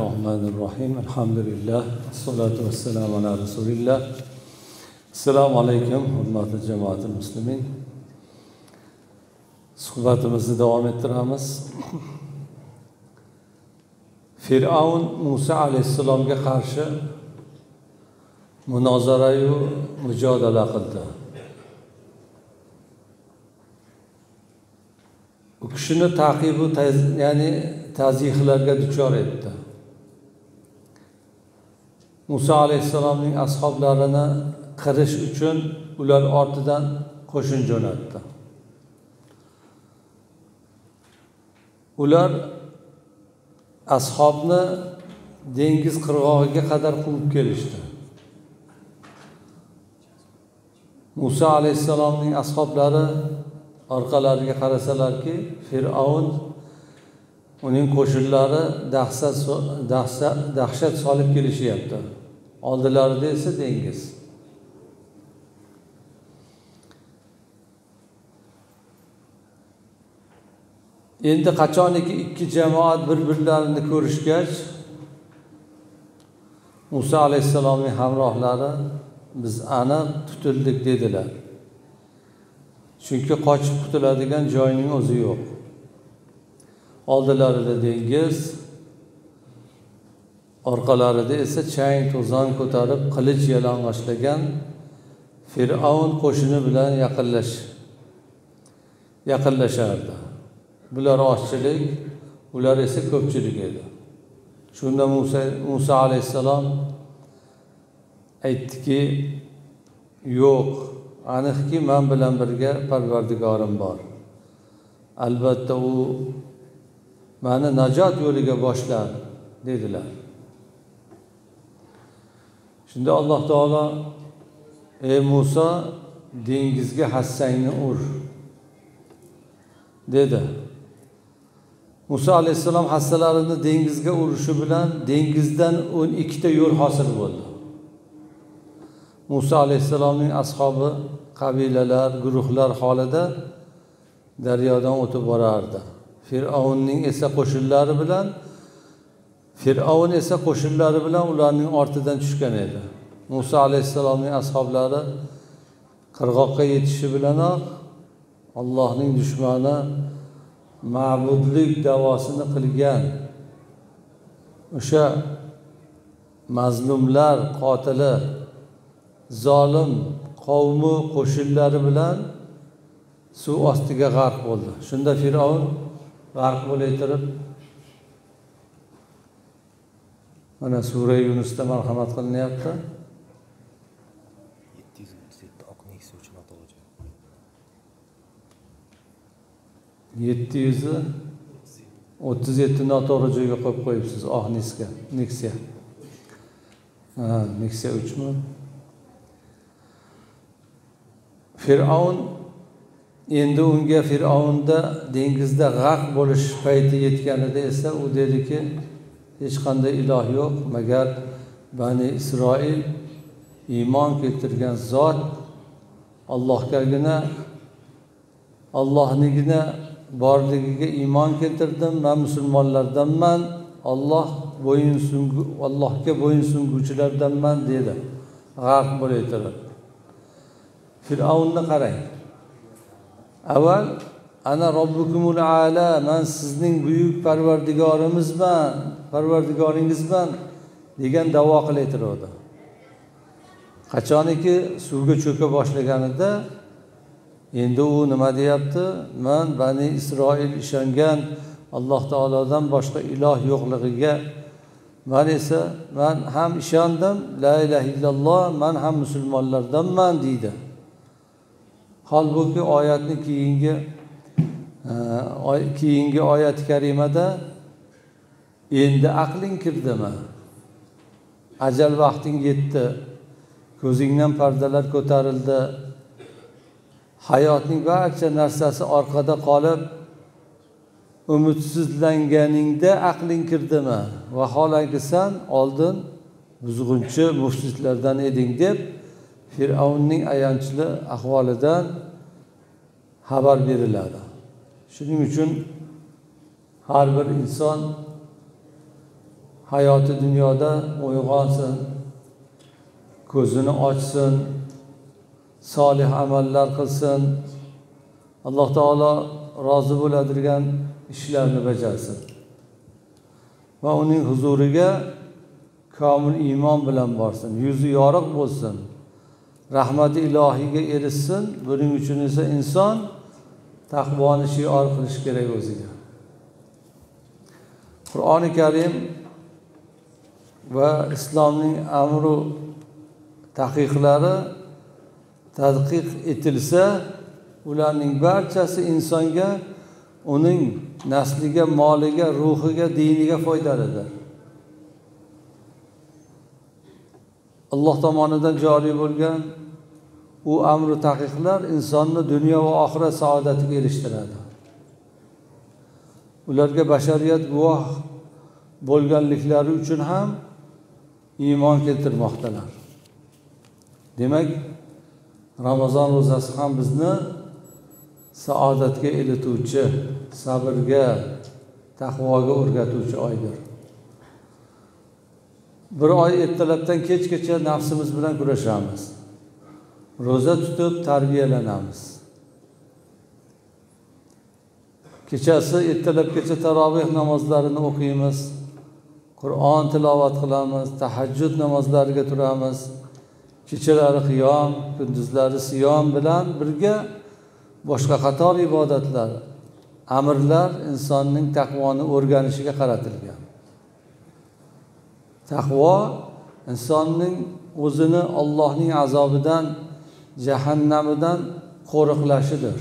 Bismillahirrahmanirrahim. Elhamdülillah. Esselatu vesselamu ala Resulillah. Assalomu alaykum, hurmatli jamoatul muslimin. Suhbatimizni davom ettiramiz. Fir'avn Musa alayhissalomga qarshi munozara-yu mujodala qildi. U kishini taqibu ya'ni tazyiqlarga duchor etdi. Musa alayhissalomning ashoblarini qirish uchun ular ortidan qo'shin jo'natdi. Ular ashobni dengiz qirg'og'iga qadar quvib kelishdi. Musa alayhissalomning ashoblari orqalariga qarasalarki, Fir'avn uning qo'shinlari dahshat solib kelishyapti. Oldilarida esa dengiz. Endi qachoniki ikki jamoat bir-birlarini ko'rishgach, Musa alayhissalomning hamrohlari biz aniq tutildik dedilar. Chunki qochib qutuladigan joyning o'zi yo'q. Oldilarida dengiz, orqalarida esa chang to'zon ko'tarib qilich yalang'ochlagan Fir'avn qo'shini bilan yaqinlashardi. Bular ozchilik, ular esa ko'pchilik edi. Shunda Musa alayhissalom aytdiki, yo'q, aniqki men bilan birga Parvardigorim bor. Albatta u meni najot yo'liga boshlar dedilar. Shunda Alloh taolo: "Ey Musa, dengizga hassangni ur" dedi. Musa alayhissalom hassalarini dengizga urishi bilan dengizdan 12 ta yo'l hosil bo'ldi. Musa alayhissalomning ashobi qabilalar, guruhlar holida daryodan o'tib borardi. Fir'avn esa qo'shinlari bilan ularning ortidan tushgan edi. Musa alayhissalomning ashoblari qirg'oqqa yetishi bilanoq Allohning dushmani, ma'budlik davosini qilgan o'sha mazlumlar qotili, zolim qavmi qo'shinlari bilan suv ostiga g'arq bo'ldi. Shunda Fir'avn g'arq bo'lib turib, mana sura Yunusda marhamat qilinyapti. 737 noto'g'ri joyga qo'yib qo'yibsiz. Nexia. Nexia 3 mi? Fir'avn endi unga Fir'avnda dengizda g'arq bo'lish payti yetganida esa u dediki, hech qanday iloh yo'q magar Bani Isroil iymon keltirgan zot Allohnigina borligiga iymon keltirdim, men musulmonlardanman, Allohga bo'yinsunguvchilardanman dedi. G'arq bo'lib turib. Fir'avnni qarang. Avval ana robbukumul a'la, men sizning buyuk parvardigoringizman degan da'vo qilaytirdi. Qachoniki suvga cho'ka boshlaganida endi u nima deyapti? Men Bani Isroil ishongan Alloh taolodan boshqa iloh yo'qligiga men ham ishondim, la ilaha illalloh, men ham musulmonlardanman deydi. Holbuki oyatni keyingi oyat karimada endi aqling kirdimi? Ajal vaqting yetdi. Ko'zingdan pardalar ko'tarildi. Hayotning barcha narsasi orqada qolib, umidsizlanganingda aqling kirdimi? Vaholanki sen oldin buzg'unchi mufsidlardan eding deb Fir'avnning ayanchli ahvolidan xabar beriladi. Shuning uchun har bir inson hayoti dunyoda uyg'onsin, ko'zini ochsin, solih amallar qilsin, Alloh taolo rozi bo'ladigan ishlarni bajarsin va uning huzuriga komil iymon bilan borsin, yuzi yorug' bo'lsin, rahmati ilohiyga erishsin. Buning uchun esa inson taqvoni shior qilish kerak o'ziga. Qur'oni Karim va islomning amru taqiqlari tadqiq etilsa, ularning barchasi insonga, uning nasliga, moliga, ruhiga, diniga foydalidir. Alloh tomonidan joriy bo'lgan u amru taqiqlar insonni dunyo va oxirat saodatiga erishtiradi. Ularga bashariyat guvoh bo'lganliklari uchun ham iymon keltirmoqdalar. Demak, Ramazon ro'zasi ham bizni saodatga eltuvchi, sabrga, taqvoga o'rgatuvchi oydir. Bir oy ertalabdan kechgacha nafsimiz bilan kurashamiz. Ro'za tutib tarbiyalanamiz. Kechasi ertalabgacha taroveh namozlarini o'qiymiz. Qur'on tilovat qilamiz, tahajjud namozlariga turamiz. Kechalari qiyom, kunduzlari siyom bilan birga boshqa qator ibodatlar, amirlar insonning taqvoni o'rganishiga qaratilgan. Taqvo insonning o'zini Allohning azobidan, jahannamidan qo'riqlashidir.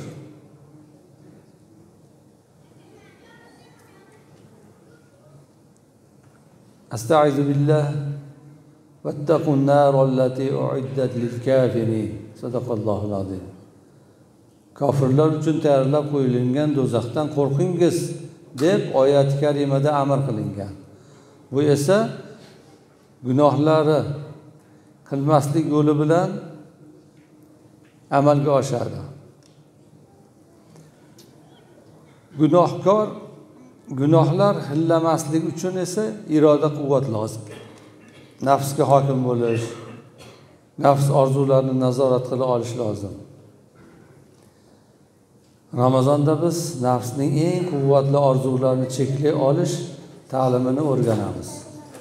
Astaizu billah vattaqun nar allati uiddat lil kafirin. Sadaqallohul azim. Kofirlar uchun tayyorlab qo'yilgan do'zaxdan qo'rqingiz deb oyat karimada amr qilingan. Bu esa gunohlari qilmaslik yo'li bilan amalga oshadi. Gunohlar hillamaslik uchun esa iroda quvvat lozim. Nafsga hokim bo'lish, nafs orzularini nazorat qila olish lozim. Ramazonda biz nafsning eng quvvatli orzularini cheklay olish ta'limini o'rganamiz.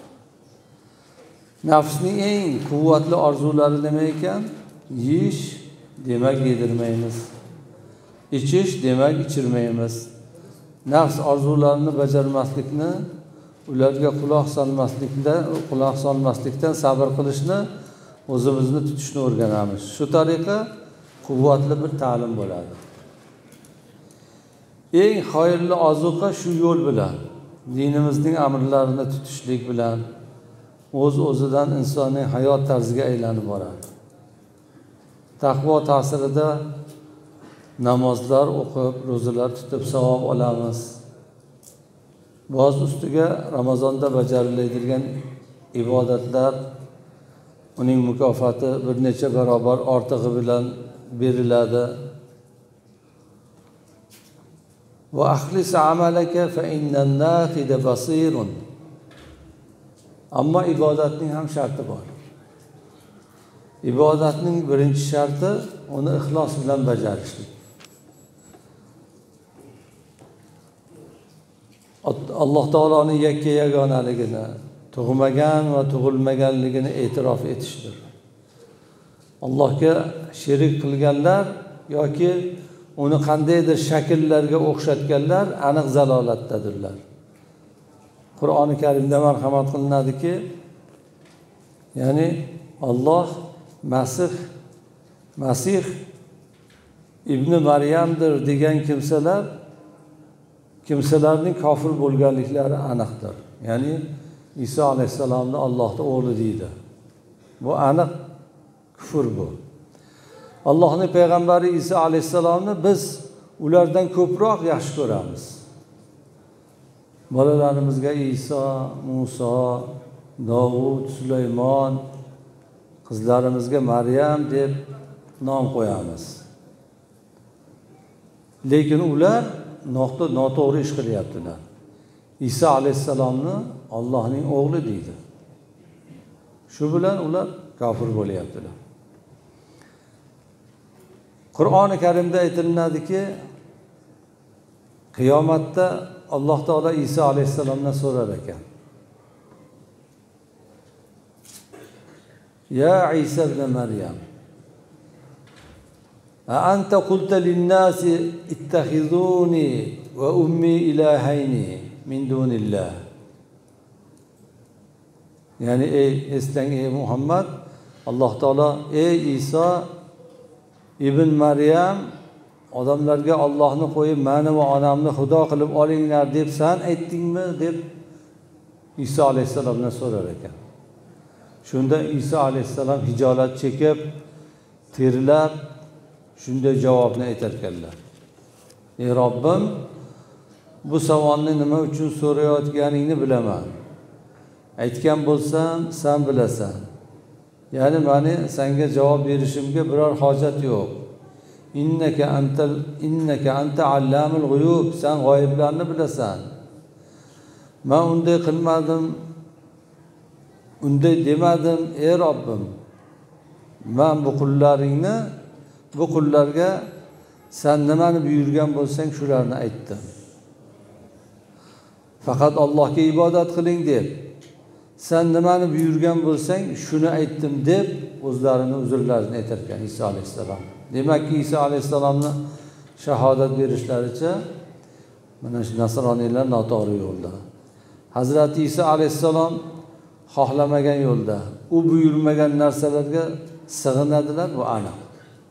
Nafsning eng quvvatli orzulari nima ekan? Yeyish, demak yedirmaymiz. İchish, demak ichirmaymiz. Nafs orzularini bajarmaslikni, ularga quloq solmaslikdan sabr qilishni, o'zimizni tutishni o'rganamiz. Shu tariqa quvvatli bir ta'lim bo'ladi. Eng xayrli ozuqa shu yo'l bilan, dinimizning amrlarini tutishlik bilan o'z-o'zidan insonning hayot tarziga aylanib boradi. Taqvo ta'sirida namozlar o'qib, ro'zalar tutib savob olamiz. Boz ustiga Ramazonda bajariladigan ibodatlar uning mukofoti bir necha barobar ortig'i bilan beriladi. Va axlis amalaka fa innan naqida basirun. Ammo ibodatning ham sharti bor. Ibodatning birinchi sharti uni ixlos bilan bajarishlik. Alloh taoloning yakka yagonaligini, tug'magan va tug'ilmaganligini e'tirof etishdir. Allohga sherik qilganlar yoki uni qandaydir shakllarga o'xshatganlar aniq zalolatdadirlar. Qur'oni Karimda marhamat qilinadiki, ya'ni Alloh Masih ibn Maryamdir degan kimsalarning kofir bo'lganliklari aniqdir. Ya'ni Iso alayhisalomni Allohning o'g'li deydi. Bu aniq kufr bu. Allohning payg'ambari Iso alayhisalomni biz ulardan ko'proq yaxshi ko'ramiz. Bolalarimizga Iso, Muso, Davud, Sulaymon, qizlarimizga Maryam deb nom qo'yamiz. Lekin ular noto'g'ri ish qilyaptilar. Iso alayhisalomni Allohning o'g'li deydi. Shu bilan ular kofir bo'lyaptilar. Qur'oni Karimda aytiladiki, qiyomatda Alloh taolo Iso alayhisalomdan so'rar ekan. Ya Isa ibn Maryam, a anta qulta lin-nasi ittakhizuni va ummi ilahayni min dunillah. Ya'ni eslang ey Muhammad, Alloh taolo ey Iso ibn Maryam, odamlarga Allohni qo'yib meni va onamni xudo qilib olinglar deb sen aytdingmi deb Iso alayhisalomdan so'rar ekan. Shunda Iso alayhisalom hijolat chekib, terilab shunday javobni aytar ekanlar. Ey Robbim, bu savolni nima uchun so'rayotganingni bilaman. Aytgan bo'lsam, sen bilasan. Ya'ni meni senga javob berishimga biror hojat yo'q. Innaka anta allamul g'uyub, sen g'oyiblarni bilasan. Men unday qilmadim, unday demadim, ey Robbim. Men bu qullarga sen nimani buyurgan bo'lsang shularni aytdim. Faqat Allohga ibodat qiling deb, sen nimani buyurgan bo'lsang shuni aytdim deb o'zlarini uzrlarini aytar ekan Iso alayhisalom. Demak ki Iso alayhisalomni shahodat berishlaricha mana shu nasroniylar noto'g'ri yo'lda. Hazrati Iso alayhisalom xohlamagan yo'lda, u buyurmagan narsalarga sig'inadilar, bu aniq.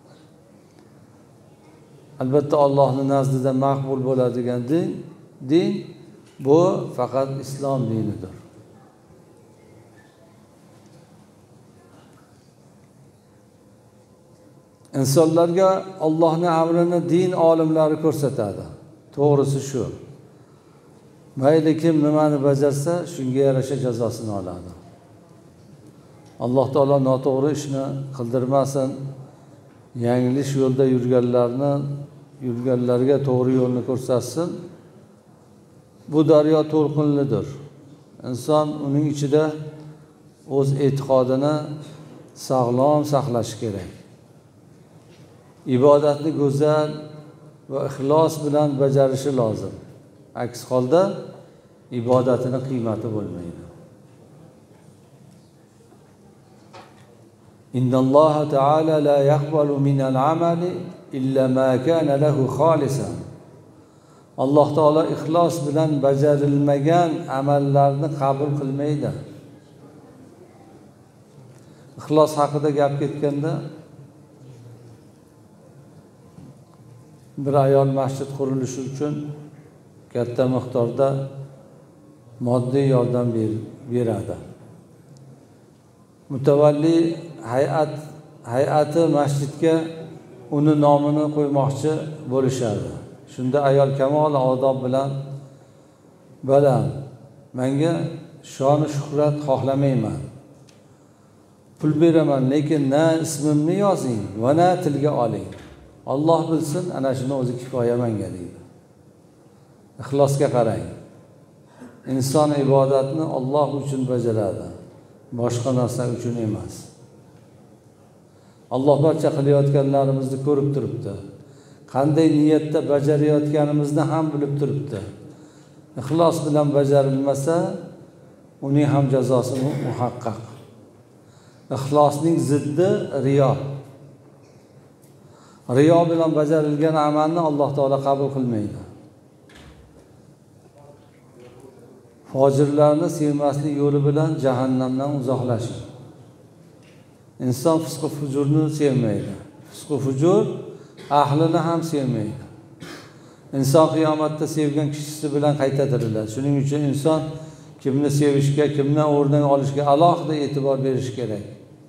Albatta Allohning nazdida maqbul bo'ladigan din bu faqat islom dinidir. İnsanlarga Allohning amrini din olimlari ko'rsatadi. To'g'risi shu. Mayli kim nimani bajarsa, shunga yarasha jazosini oladi. Alloh taolo noto'g'ri ishni qildirmasin. Yanglish yo'lda yurganlarga to'g'ri yo'lni ko'rsatsin. Bu daryo to'lqinlidir. Inson uning ichida o'z e'tiqodini sog'lom saqlashi kerak. İbadatni go'zal va ixlos bilan bajarishi lozim. Aks holda ibodatining qiymati bo'lmaydi. Innalloha ta'ala la yaqbalu minal amali illa ma kana lahu kholisan. Alloh taolo ixlos bilan bajarilmagan amallarni qabul qilmaydi. Ixlos haqida gap ketganda bir ayol masjid qurilishi uchun katta miqdorda moddiy yordam beradi. Mutavalli hay'ati masjidga uni nomini qo'ymoqchi bo'lishadi. Shunda ayol kamol odob bilan "Balam, menga shon shuhrat xohlamayman. Pul beraman, lekin na ismimni yozing va na tilga oling. Alloh bilsin, ana shuni o'zi kifoya menga" deydi. Ixlosga qarang. Inson ibodatni Alloh uchun bajaradi, boshqa narsa uchun emas. Alloh barcha qilayotganlarimizni ko'rib turibdi. Qanday niyatda bajarayotganimizni ham bilib turibdi. Ixlos bilan bajarilmasa, uning ham jazosi muhaqqaq. Ixlosning ziddi riyo. Riyo bilan bajarilgan amalni Alloh taolo qabul qilmaydi. Fojirlarni sevmaslik yo'li bilan jahannamdan uzoqlashing. Inson fisq va fujurni sevmaydi. Fisq va fujur ahlini ham sevmaydi. Inson qiyomatda sevgan kishisi bilan qayta tiriladi. Shuning uchun inson kimni sevishga, kimdan o'rnak olishga alohida e'tibor berish kerak.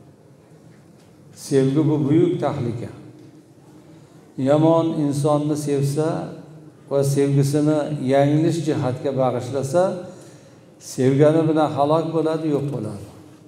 Sevgi bu buyuk tahlika. Yomon insonni sevsa va sevgisini yanglish jihatga bag'ishlasa, sevgani bilan halok bo'ladi, yo'q bo'ladi.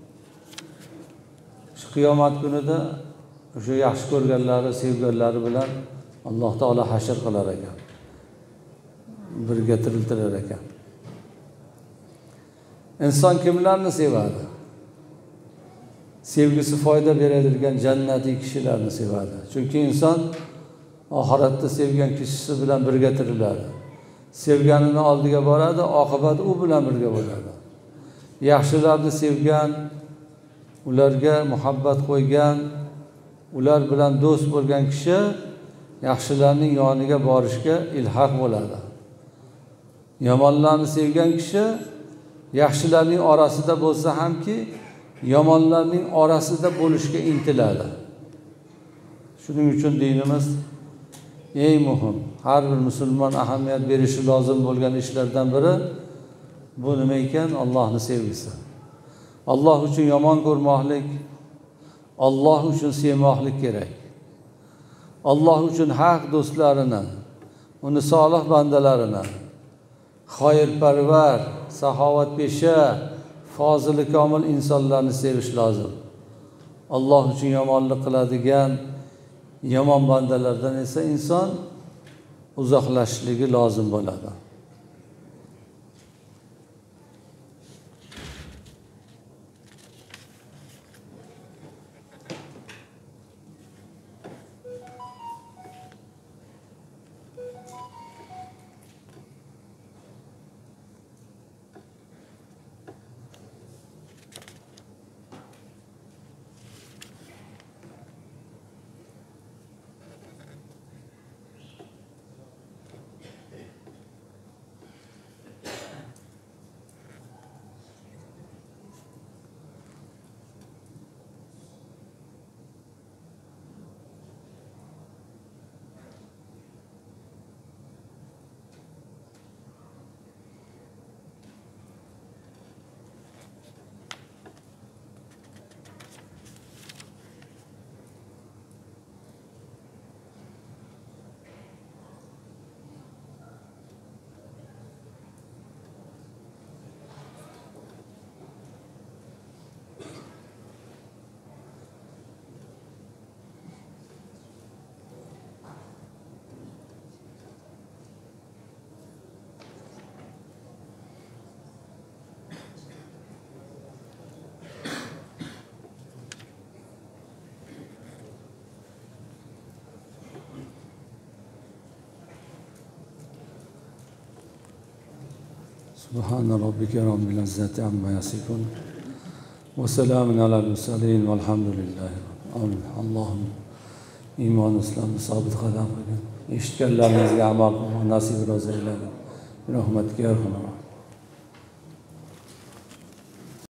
Shu qiyomat kunida o'sha yaxshi ko'rganlari, sevganlari bilan Alloh taolo hashr qilar ekan. Birga tiriltirar ekan. inson kimlarni sevadi? Sevgisi foyda beradigan jannatiy kishilarni sevadi. Chunki inson oxiratda sevgan kishisi bilan birga tiriladi. Sevganini oldiga boradi, oqibati u bilan birga bo'ladi. Yaxshilarni sevgan, ularga muhabbat qo'ygan, ular bilan do'st bo'lgan kishi yaxshilarning yoniga borishga ilhaq bo'ladi. Yomonlarni sevgan kishi yaxshilarning orasida bo'lsa hamki yomonlarning orasida bo'lishga intiladi. Shuning uchun dinimiz eng muhim, har bir musulmon ahamiyat berishi lozim bo'lgan ishlardan biri bu nima ekan? Allohning sevgisi. Alloh uchun yomon ko'rmoqlik, Alloh uchun sevmoqlik kerak. Alloh uchun haq do'stlarini, uni solih bandalarini, xoirparvar, saxovatpesha, fozili komil insonlarni sevish lozim. Alloh uchun yomonlik qiladigan yomon bandalardan esa inson uzoqlashishligi lozim bo'ladi. Subhana rabbika rabbil izzati amma yasifun ve selamun alel mursalin velhamdülillahi. Amin. Allah'ım iman, İslam'ı sabit kadam kılın. Eshitganlarimizga amal qilib nasib ro'za aylasin. Rahmatga yarhamar.